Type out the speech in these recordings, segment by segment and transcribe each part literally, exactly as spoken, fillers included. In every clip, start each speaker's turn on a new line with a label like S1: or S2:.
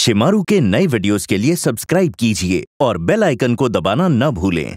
S1: शिमारू के नए वीडियोस के लिए सब्सक्राइब कीजिए और बेल आइकन को दबाना न भूलें।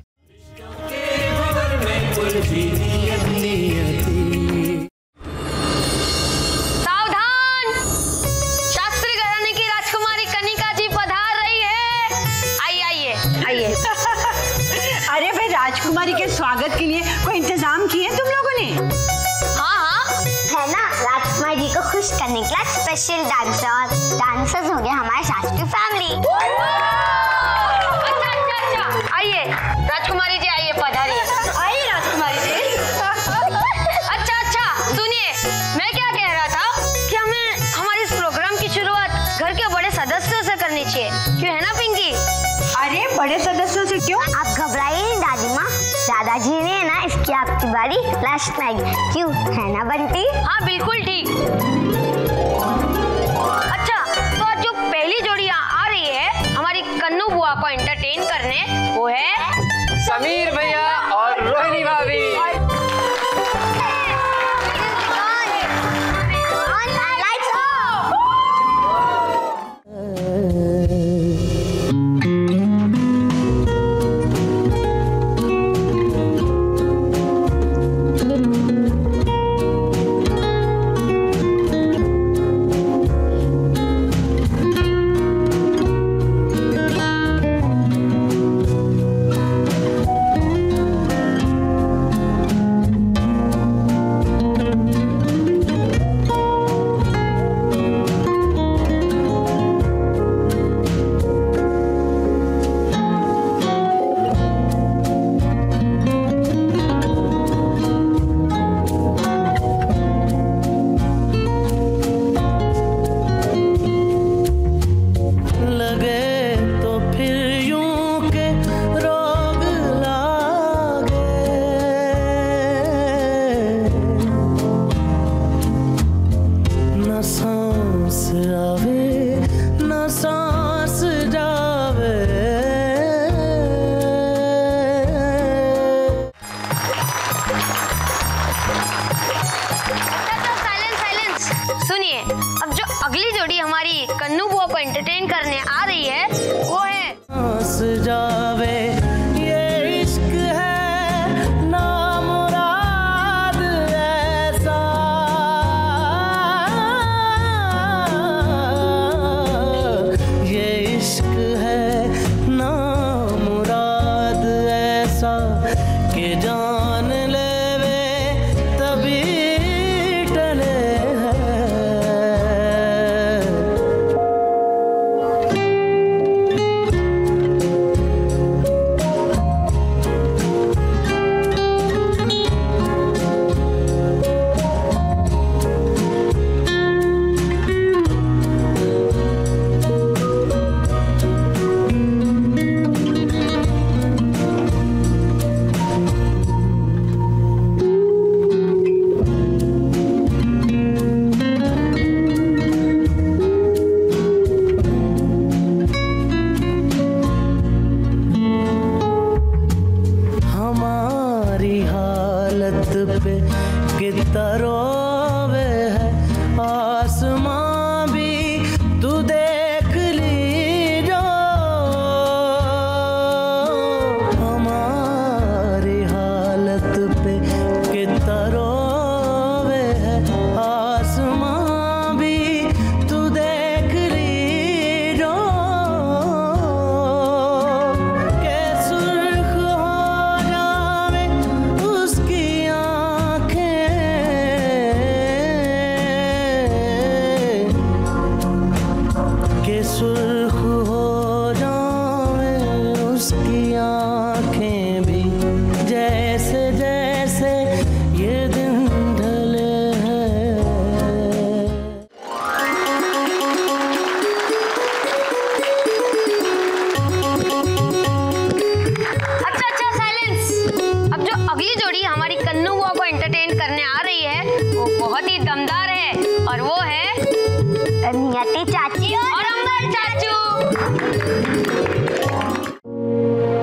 S2: सावधान! शास्त्री घराने की राजकुमारी कनिका जी पधार रही है। आइए आइए आइए।
S3: अरे भाई, राजकुमारी के स्वागत के लिए कोई इंतजाम किए तुम लोगों ने?
S2: हाँ हाँ
S4: है ना, राजकुमारी जी को खुश करने के लिए स्पेशल डांसर और डांसर्स हो गए हमारे शास्त्री फैमिली।
S2: अच्छा अच्छा अच्छा, आइए राजकुमारी जी, आइए पधारिए।
S3: आइए राजकुमारी जी।
S2: अच्छा अच्छा, सुनिए, मैं क्या कह रहा था कि हमें हमारे इस प्रोग्राम की शुरुआत घर के बड़े सदस्यों से करनी चाहिए, क्यों है ना पिंकी?
S3: अरे बड़े सदस्यों से क्यों?
S4: आप घबराइए नहीं दादी माँ, दादाजी ने ना इसकी आपकी बारी लास्ट में, क्यों है ना बंटी?
S2: हाँ बिल्कुल ठीक। अच्छा, तो आज जो पहली जोड़ी आ रही है हमारी कन्नू बुआ को एंटरटेन करने, वो है
S5: समीर भैया और रोहिणी भाभी।
S2: अगली जोड़ी हमारी कन्नू बुआ को एंटरटेन करने आ रही है, वो है
S5: जावे ये इश्क है ना मुराद ऐसा, ये इश्क है ना मुराद ऐसा कि जान लेवे तभी टले। पे कितना रोवे है आसमां भी, तू देख ली जो हमारी हालत पे कितना रोवे है आसमां भी, तू देख ली जो के सुर्ख हो जावे उसकी के सुर्ख हो जावे उसकी आँखें भी, जैसे जैसे ये दिन ढले हैं।
S2: अच्छा अच्छा साइलेंस। अब जो अगली जोड़ी हमारी कन्नू बुआ को एंटरटेन करने आ रही है वो बहुत ही दमदार है, और वो है
S4: नियति चाची और
S2: और अंबर चाचू।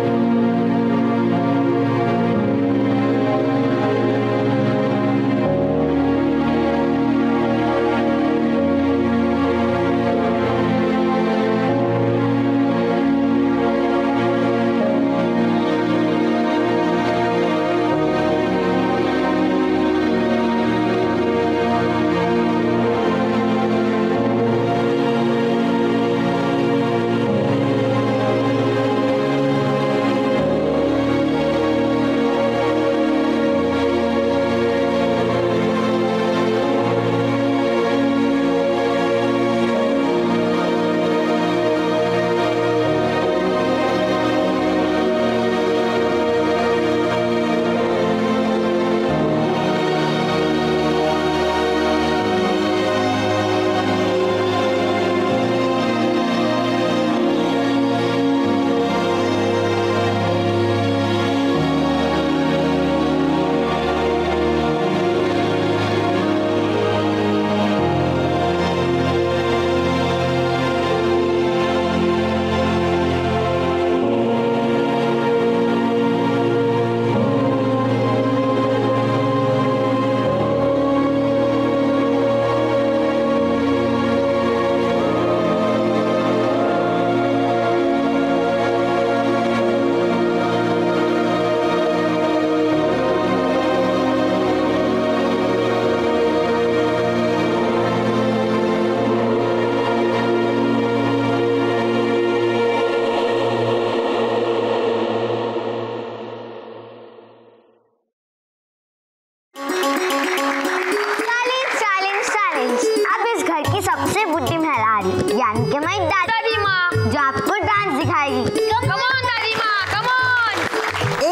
S2: दादी माँ।
S4: जो आपको डांस सिखाएगी।
S2: कम ऑन दादी माँ, कम ऑन।
S3: ए,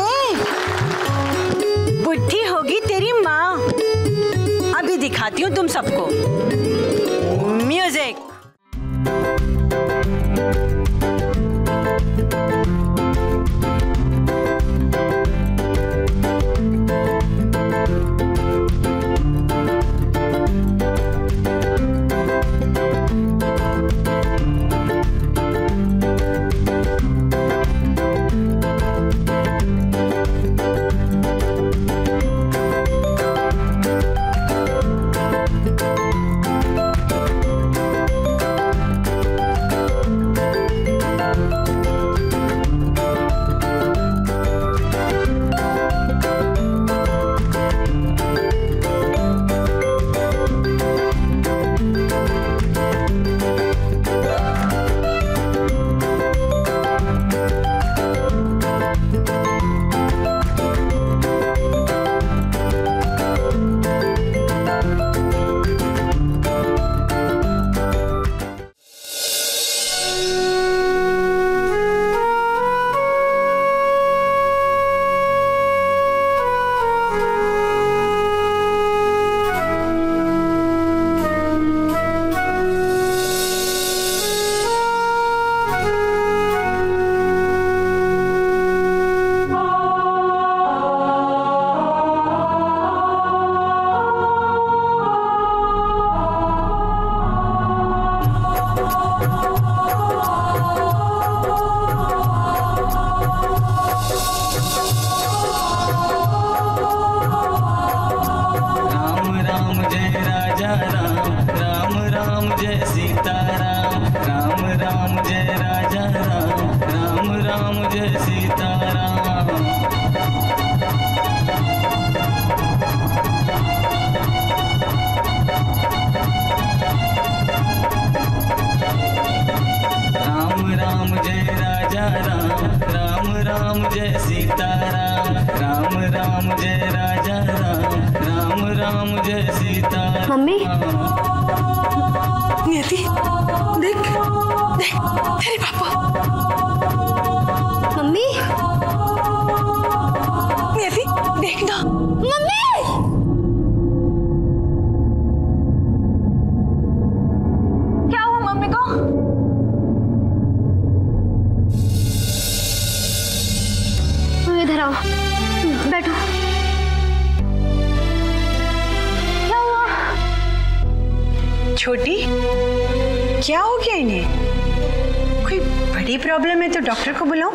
S3: बुद्धि होगी तेरी माँ। अभी दिखाती हूँ तुम सबको। म्यूजिक।
S2: मम्मी,
S3: नियति, देख, देख, तेरे पापा।
S2: मम्मी,
S3: नियति, देखना।
S2: मम्मी,
S3: क्या हुआ मम्मी को?
S2: इधर आओ, बैठो। क्या हुआ?
S3: छोटी, क्या हो गया इन्हें? कोई बड़ी प्रॉब्लम है तो डॉक्टर को बुलाओ।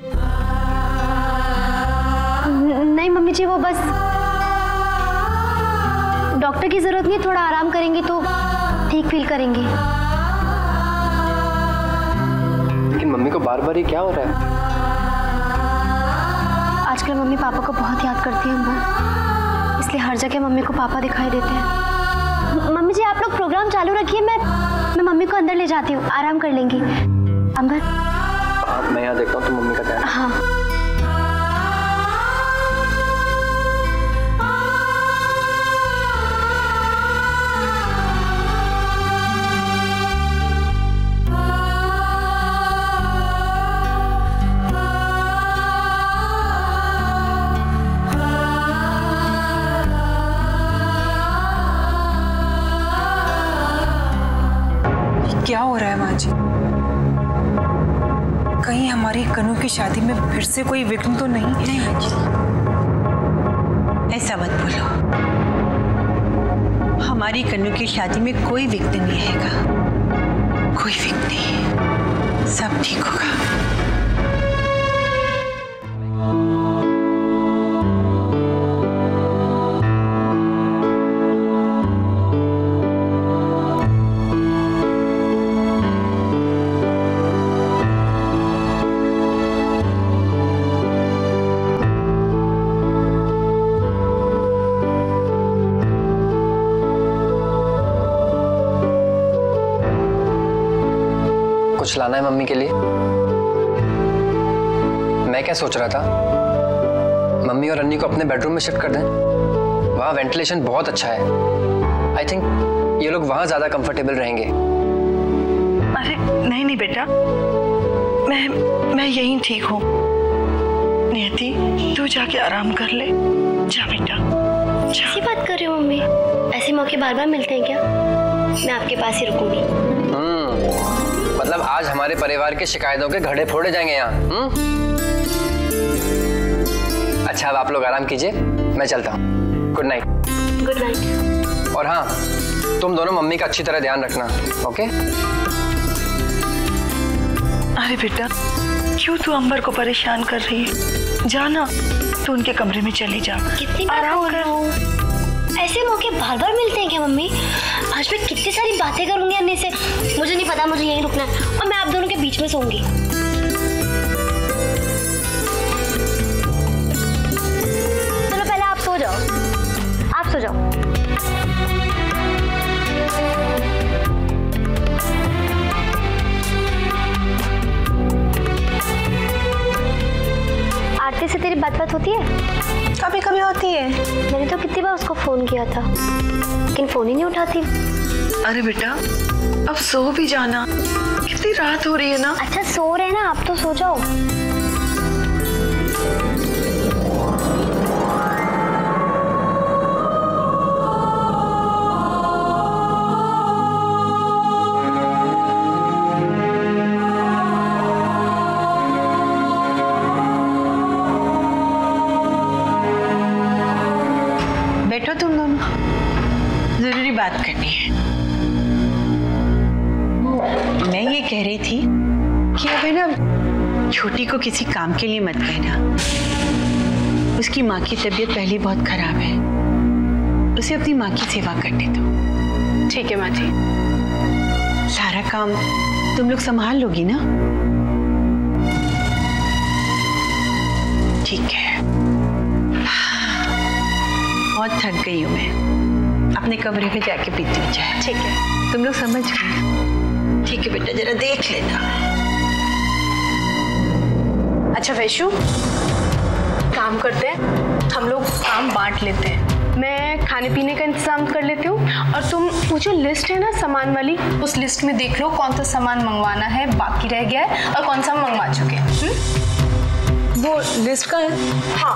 S2: नहीं मम्मी जी, वो बस डॉक्टर की जरूरत नहीं, थोड़ा आराम करेंगे तो ठीक फील करेंगे।
S6: लेकिन मम्मी को बार बार ही क्या हो रहा है?
S2: आजकल मम्मी पापा को बहुत याद करती है अंबर, इसलिए हर जगह मम्मी को पापा दिखाई देते हैं। मम्मी जी, आप लोग प्रोग्राम चालू रखिए, मैं मैं मम्मी को अंदर ले जाती हूँ, आराम कर लेंगी। अंबर,
S6: मैं यहाँ देखता हूँ, तुम मम्मी का ध्यान।
S2: हाँ।
S7: क्या हो रहा है माँ जी? कहीं हमारी कनू की शादी में फिर से कोई विघ्न तो नहीं?
S3: नहीं माँ जी, ऐसा मत बोलो। हमारी कन्नू की शादी में कोई विघ्न नहीं आएगा, कोई विघ्न नहीं, सब ठीक होगा।
S6: कुछ लाना है मम्मी के लिए? मैं क्या सोच रहा था, मम्मी और अन्नी को अपने बेडरूम में शिफ्ट कर दें। वहाँ वेंटिलेशन बहुत अच्छा है। आई थिंक ये लोग वहाँ ज्यादा कंफर्टेबल रहेंगे।
S3: अरे नहीं नहीं बेटा, मैं मैं यहीं ठीक हूँ। नियति तू जाके आराम कर ले, जा बेटा।
S2: कैसी बात कर रहे हो मम्मी? ऐसे मौके बार बार मिलते हैं क्या? मैं आपके पास ही रुकूंगी।
S6: हम्म, मतलब आज हमारे परिवार की शिकायतों के घड़े फोड़े जाएंगे यहाँ। हम्म, अच्छा अब आप लोग आराम कीजिए, मैं चलता हूँ। Good night.
S2: Good night.
S6: और हाँ, तुम दोनों मम्मी का अच्छी तरह ध्यान रखना, ओके?
S3: अरे बेटा, क्यों तू अंबर को परेशान कर रही है? जाना, तू उनके कमरे में चली जा।
S2: कितनी बार बोल रहा हूँ, ऐसे मौके बार बार मिलते हैं क्या मम्मी? आज मैं कितनी सारी बातें करूंगी अन्य से। मुझे नहीं पता, मुझे यहीं रुकना है और मैं आप दोनों के बीच में सोऊंगी। चलो पहले आप सो जाओ, आप सो जाओ। आरती से तेरी बात बात होती है?
S3: कभी कभी होती है।
S2: मैंने तो कितनी बार उसको फोन किया था, लेकिन फोन ही नहीं उठाती।
S3: अरे बेटा, अब सो भी जाना, कितनी रात हो रही है ना।
S2: अच्छा सो रहे हैं ना, आप तो सो जाओ।
S3: बैठो तुम दोनों, जरूरी बात करनी है। मैं ये कह रही थी कि अब है ना, छोटी को किसी काम के लिए मत कहना। उसकी माँ की तबीयत पहले बहुत खराब है, उसे अपनी माँ की सेवा करने दो।
S2: ठीक है माँ जी।
S3: सारा काम तुम लोग संभाल लोगी ना? ठीक है। बहुत थक गई हूँ मैं, अपने कमरे में जाके पीती हूँ चाय।
S2: ठीक है।
S3: तुम लोग समझ गए? ठीक है बेटा, जरा देख लेना।
S8: अच्छा वैशु, काम करते हैं, हम लोग काम बांट लेते हैं। मैं खाने पीने का इंतजाम कर लेती हूँ और तुम वो जो लिस्ट है ना सामान वाली, उस लिस्ट में देख लो कौन सा सामान मंगवाना है, बाकी रह गया है और कौन सा हम मंगवा चुके हैं।
S3: वो लिस्ट का है?
S8: हाँ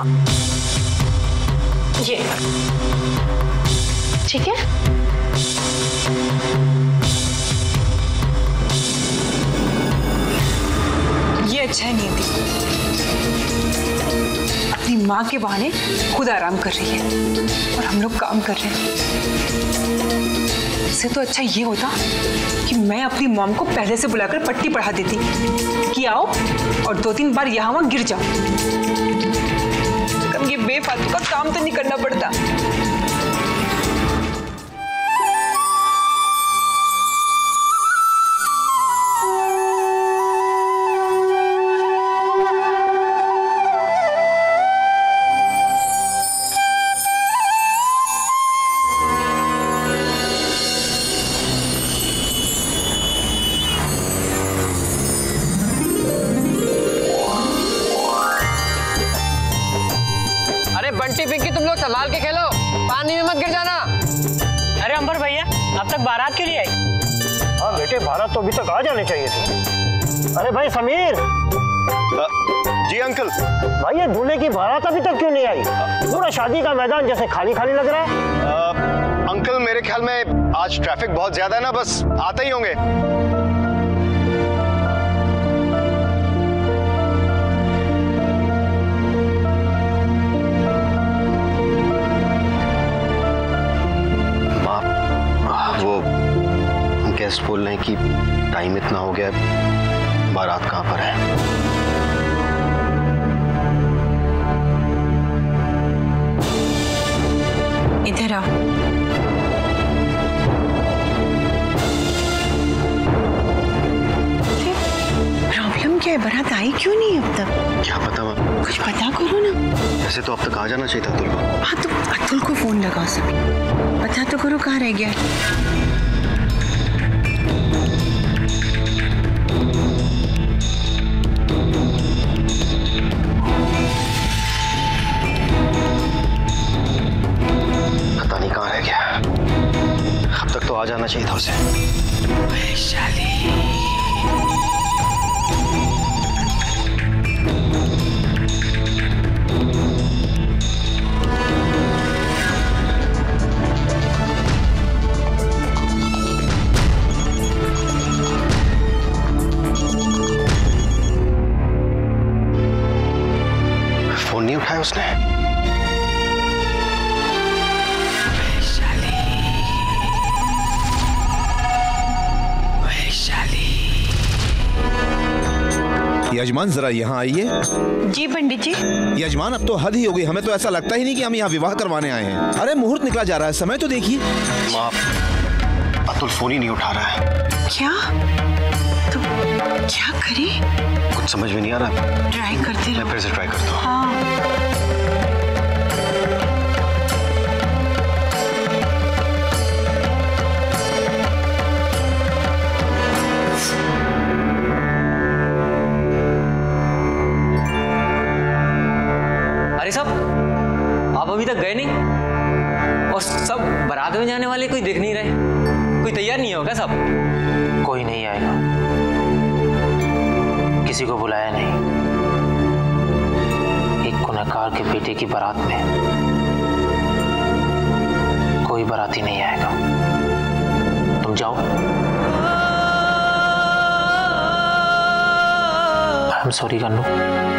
S8: ये ठीक है।
S7: ये अच्छा है नियति, अपनी माँ के बहाने खुद आराम कर रही है और हम लोग काम कर रहे हैं। इससे तो अच्छा ये होता कि मैं अपनी मॉम को पहले से बुलाकर पट्टी पढ़ा देती कि आओ और दो तीन बार यहाँ वहाँ गिर जाओ, तो कम ये बेफालतू का काम तो नहीं करना पड़ता।
S6: बंटी पिंकी तुम लोग संभाल के खेलो, पानी में मत गिर जाना।
S9: अरे अंबर भैया, अब तक बारात क्यों नहीं आई?
S10: हाँ बेटे, बारात तो अभी तक आ जाने चाहिए थी। अरे भाई समीर।
S11: आ, जी अंकल।
S10: भाई ये दूल्हे की बारात अभी तक क्यों नहीं आई? पूरा शादी का मैदान जैसे खाली खाली लग रहा है।
S11: आ, अंकल मेरे ख्याल में आज ट्रैफिक बहुत ज्यादा है ना, बस आते ही होंगे। गेस्ट बोल रहे हैं कि टाइम इतना हो गया, बारात कहाँ पर है?
S3: इधर आओ। प्रॉब्लम क्या है? बारात आई क्यों नहीं अब तक?
S11: क्या पता माँ,
S3: कुछ पता करो ना।
S11: वैसे तो अब तक आ जाना चाहिए था अतुल को।
S3: हाँ तो अतुल को फोन लगाओ सभी, पता तो करो कहाँ रह गया।
S11: आ जाना चाहिए था उसे।
S3: वैशाली
S11: उसने।
S3: वैशाली, वैशाली।
S12: यजमान जरा यहाँ आइए।
S3: जी पंडित जी।
S12: यजमान अब तो हद ही हो गई, हमें तो ऐसा लगता ही नहीं कि हम यहाँ विवाह करवाने आए हैं। अरे मुहूर्त निकला जा रहा है, समय तो देखिए।
S11: माँ, अतुल फोन ही नहीं उठा रहा है।
S3: क्या? तो क्या करें?
S11: कुछ समझ में नहीं आ रहा।
S3: ट्राई करते रहो।
S11: मैं फिर से ट्राई करता हूँ।
S3: हाँ।
S13: अरे साहब, आप अभी तक गए नहीं और सब बारात में जाने वाले कोई दिख नहीं रहे। कोई तैयार नहीं होगा साहब?
S14: कोई नहीं आएगा, किसी को बुलाया नहीं। एक गुनहगार के बेटे की बारात में कोई बाराती नहीं आएगा। तुम जाओ। I am sorry Gannu.